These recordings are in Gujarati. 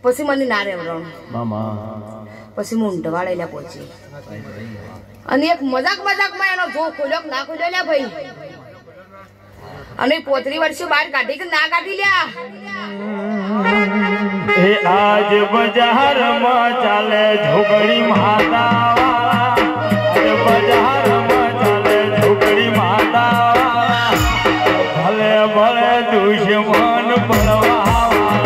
પછી મને ના રેવરાણ મામા પછી હું ઊંઢવાડે લ્યા પહોંચી અને એક મજાકમાં એનો જો ખોલ્યો ના ખોલ્યો લ્યા ભાઈ અને 35 વર્ષે બહાર કાઢી કે ના કાઢી લ્યા એ આજ બજારમાં ચાલે ઝોકડી માતા આજ બજારમાં ચાલે ઝોકડી માતા ભલે ભલે દુશ્મન પડવા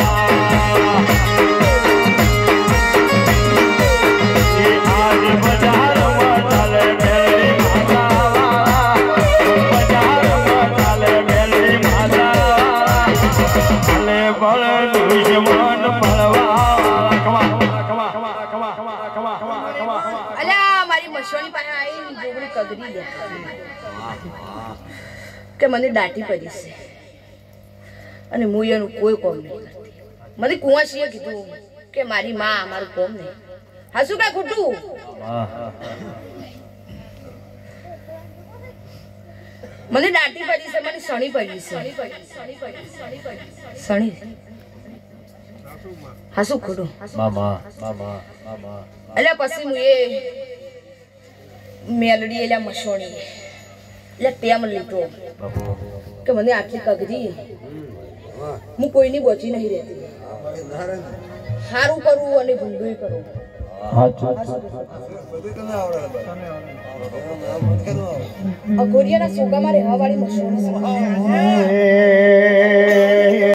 એ આજ બજારમાં ચાલે મેલડી માતા બજારમાં ચાલે મેલડી માતા ભલે ભલે દુશ્મન મશવાની પાસે આવી જોગડી કગરી દે કે મને દાટી પડી છે અને હું એનું કોઈ કોમ નહીં કરતી મને કુંવાસીએ કીધું કે મારી માં મારું કોમ નહીં હાસું કે ખોટું મને દાટી પડી છે મને સણી પડી છે સણી હાસું ખોટું મામા મામા મામા એટલે પછી હું એ મેલડી એલા મશોણી એટલે તેમ લીધો કે મને આટલી કગરી હું કોઈની બોચી નહીં રહેતી સારું કરું અને ભૂંડું કરું અઘોરિયાના સોગામાં રહેવા વાળી મશોણી